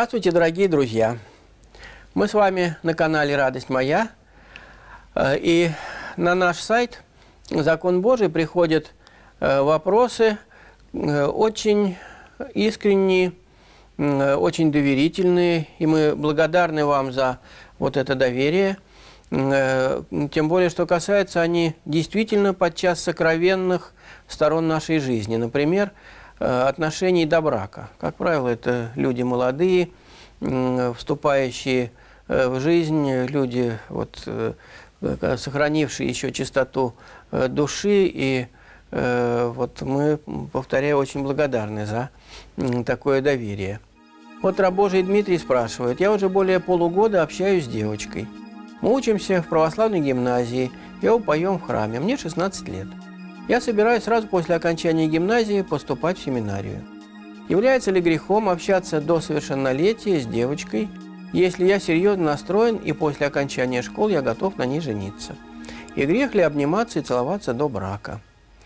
Здравствуйте, дорогие друзья! Мы с вами на канале «Радость моя». И на наш сайт «Закон Божий» приходят вопросы очень искренние, очень доверительные. И мы благодарны вам за вот это доверие. Тем более, что касаются они действительно подчас сокровенных сторон нашей жизни. Например, отношений до брака. Как правило, это люди молодые, вступающие в жизнь, люди, сохранившие еще чистоту души. И вот мы, повторяю, очень благодарны за такое доверие. Вот раб Божий Дмитрий спрашивает: я уже более полугода общаюсь с девочкой. Мы учимся в православной гимназии, ее поем в храме. Мне 16 лет. Я собираюсь сразу после окончания гимназии поступать в семинарию. Является ли грехом общаться до совершеннолетия с девочкой, если я серьезно настроен и после окончания школы я готов на ней жениться? И грех ли обниматься и целоваться до брака?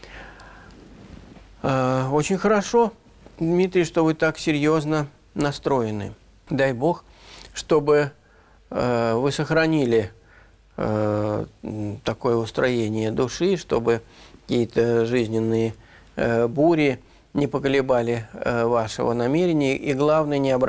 Очень хорошо, Дмитрий, что вы так серьезно настроены. Дай Бог, чтобы вы сохранили такое устроение души, чтобы какие-то жизненные бури не поколебали вашего намерения и, главное, не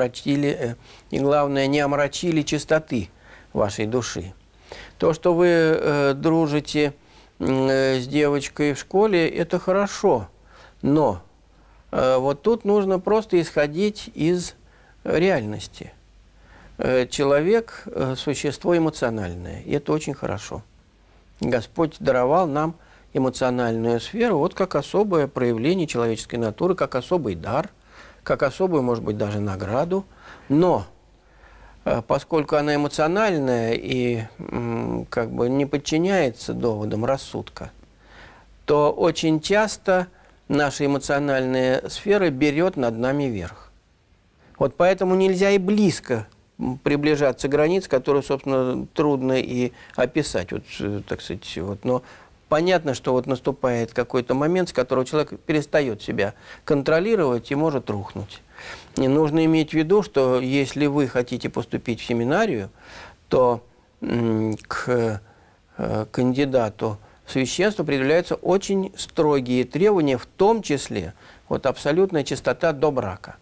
омрачили чистоты вашей души. То, что вы дружите с девочкой в школе, это хорошо, но вот тут нужно просто исходить из реальности. Человек – существо эмоциональное, и это очень хорошо. Господь даровал нам эмоциональную сферу вот как особое проявление человеческой натуры, как особый дар, как особую, может быть, даже награду. Но поскольку она эмоциональная и как бы не подчиняется доводам рассудка, то очень часто наша эмоциональная сфера берет над нами верх. Вот поэтому нельзя и близко приближаться к границе, которую, собственно, трудно и описать. Вот, так сказать, но понятно, что вот наступает какой-то момент, с которого человек перестает себя контролировать и может рухнуть. И нужно иметь в виду, что если вы хотите поступить в семинарию, то к кандидату в священство предъявляются очень строгие требования, в том числе вот абсолютная чистота до брака.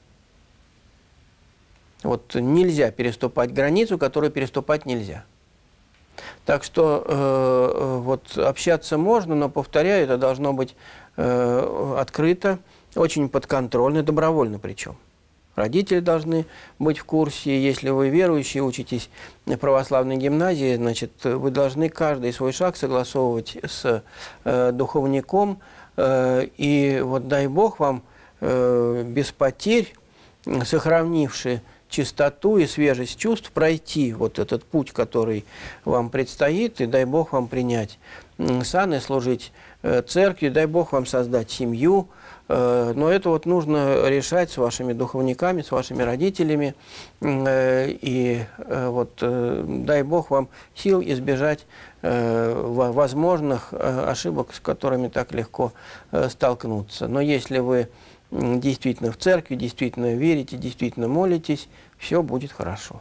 Вот нельзя переступать границу, которую переступать нельзя. Так что вот общаться можно, но, повторяю, это должно быть открыто, очень подконтрольно, добровольно причем. Родители должны быть в курсе. Если вы верующие, учитесь в православной гимназии, значит, вы должны каждый свой шаг согласовывать с духовником. И вот дай Бог вам без потерь, сохранивши чистоту и свежесть чувств, пройти вот этот путь, который вам предстоит, и дай Бог вам принять сан и служить церкви, дай Бог вам создать семью. Но это вот нужно решать с вашими духовниками, с вашими родителями. И вот дай Бог вам сил избежать возможных ошибок, с которыми так легко столкнуться. Но если вы действительно в церкви, действительно верите, действительно молитесь, все будет хорошо.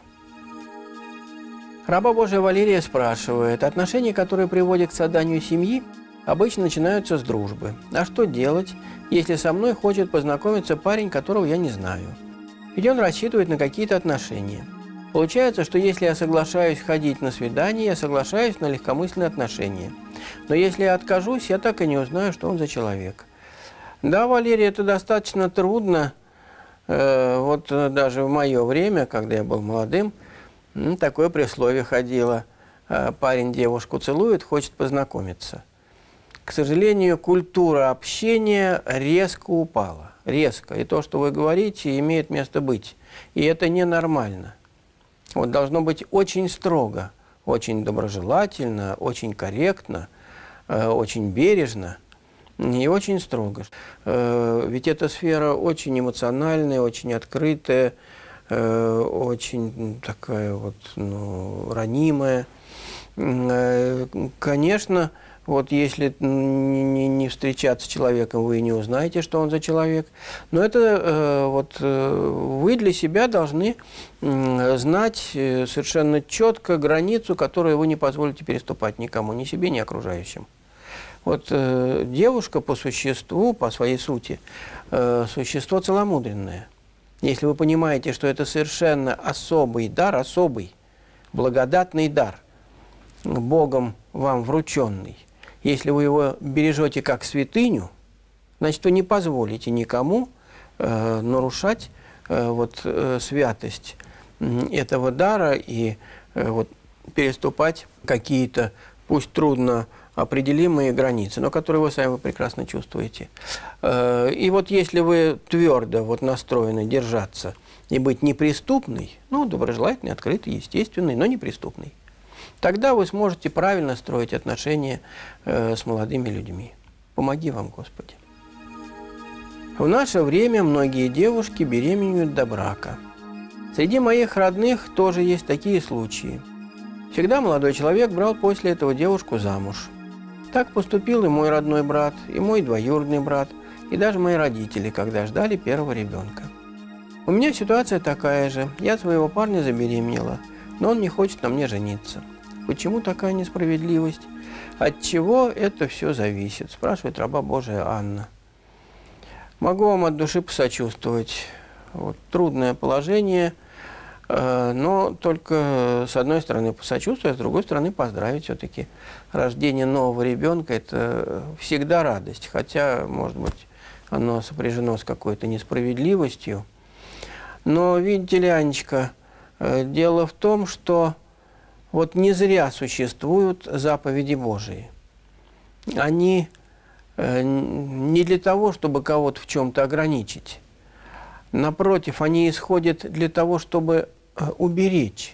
Раба Божия Валерия спрашивает: отношения, которые приводят к созданию семьи, обычно начинаются с дружбы. А что делать, если со мной хочет познакомиться парень, которого я не знаю? Ведь он рассчитывает на какие-то отношения. Получается, что если я соглашаюсь ходить на свидание, я соглашаюсь на легкомысленные отношения. Но если я откажусь, я так и не узнаю, что он за человек. Да, Валерий, это достаточно трудно. Вот даже в мое время, когда я был молодым, такое присловие ходило: парень девушку целует, хочет познакомиться. К сожалению, культура общения резко упала. Резко. И то, что вы говорите, имеет место быть. И это ненормально. Вот должно быть очень строго, очень доброжелательно, очень корректно, очень бережно. И очень строго. Ведь эта сфера очень эмоциональная, очень открытая, очень такая вот, ранимая. Конечно, вот если не встречаться с человеком, вы не узнаете, что он за человек. Но это вы для себя должны знать совершенно четко границу, которую вы не позволите переступать никому, ни себе, ни окружающим. Вот девушка по существу, по своей сути, существо целомудренное. Если вы понимаете, что это совершенно особый дар, особый, благодатный дар, Богом вам врученный, если вы его бережете как святыню, значит, вы не позволите никому нарушать святость этого дара и переступать какие-то, пусть трудно определимые границы, но которые вы сами прекрасно чувствуете. И вот если вы твердо настроены держаться и быть неприступной, доброжелательной, открытой, естественной, но неприступной, тогда вы сможете правильно строить отношения с молодыми людьми. Помоги вам, Господи. В наше время многие девушки беременеют до брака. Среди моих родных тоже есть такие случаи. Всегда молодой человек брал после этого девушку замуж. Так поступил и мой родной брат, и мой двоюродный брат, и даже мои родители, когда ждали первого ребенка. У меня ситуация такая же. Я своего парня забеременела, но он не хочет на мне жениться. Почему такая несправедливость? От чего это все зависит? Спрашивает раба Божия Анна. Могу вам от души посочувствовать. Трудное положение, но только с одной стороны посочувствовать, а с другой стороны поздравить все-таки. Рождение нового ребенка – это всегда радость, хотя, может быть, оно сопряжено с какой-то несправедливостью. Но, видите ли, Анечка, дело в том, что не зря существуют заповеди Божии. Они не для того, чтобы кого-то в чем-то ограничить. Напротив, они исходят для того, чтобы уберечь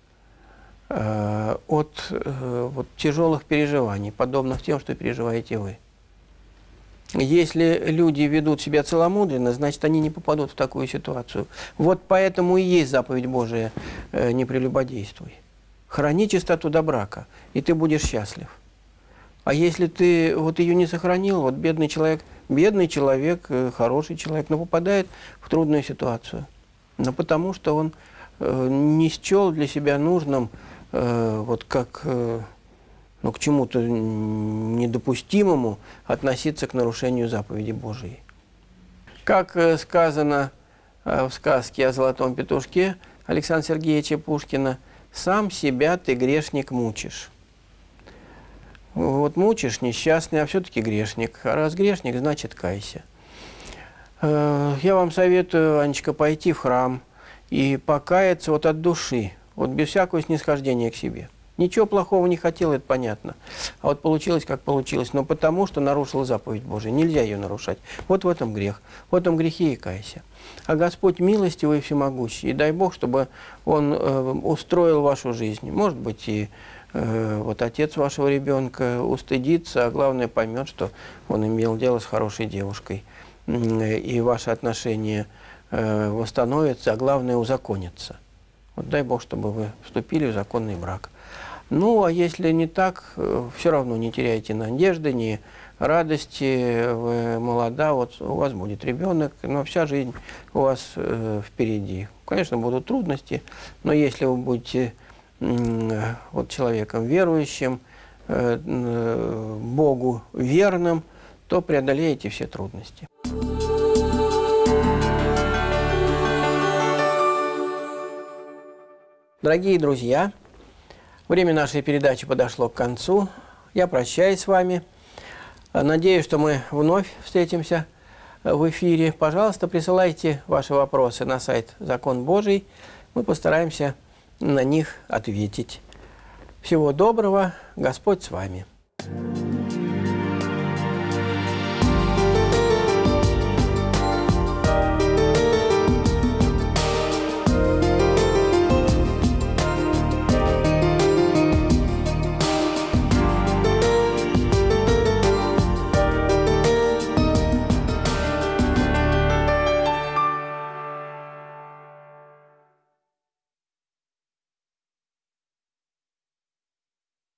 от тяжелых переживаний, подобных тем, что переживаете вы. Если люди ведут себя целомудренно, значит, они не попадут в такую ситуацию. Поэтому и есть заповедь Божия «не прелюбодействуй». Храни чистоту до брака, и ты будешь счастлив. А если ты ее не сохранил, бедный человек, хороший человек, но попадает в трудную ситуацию. Но потому что он не счел для себя нужным к чему-то недопустимому относиться к нарушению заповеди Божией. Как сказано в сказке о золотом петушке Александра Сергеевича Пушкина, «Сам себя ты, грешник, мучишь». Мучишь несчастный, а все-таки грешник. А раз грешник, значит кайся. Я вам советую, Анечка, пойти в храм и покаяться от души, без всякого снисхождения к себе. Ничего плохого не хотел, это понятно. А получилось, как получилось. Но потому, что нарушила заповедь Божия. Нельзя ее нарушать. В этом грех. В этом грехе и кайся. А Господь милостивый и всемогущий. И дай Бог, чтобы Он устроил вашу жизнь. Может быть, и отец вашего ребенка устыдится, а главное поймет, что он имел дело с хорошей девушкой. И ваши отношения восстановятся, а главное узаконятся. Дай Бог, чтобы вы вступили в законный брак. А если не так, все равно не теряйте надежды, ни радости, вы молода, у вас будет ребенок, но вся жизнь у вас впереди. Конечно, будут трудности, но если вы будете человеком верующим, Богу верным, то преодолеете все трудности. Дорогие друзья, время нашей передачи подошло к концу. Я прощаюсь с вами. Надеюсь, что мы вновь встретимся в эфире. Пожалуйста, присылайте ваши вопросы на сайт «Закон Божий». Мы постараемся на них ответить. Всего доброго. Господь с вами.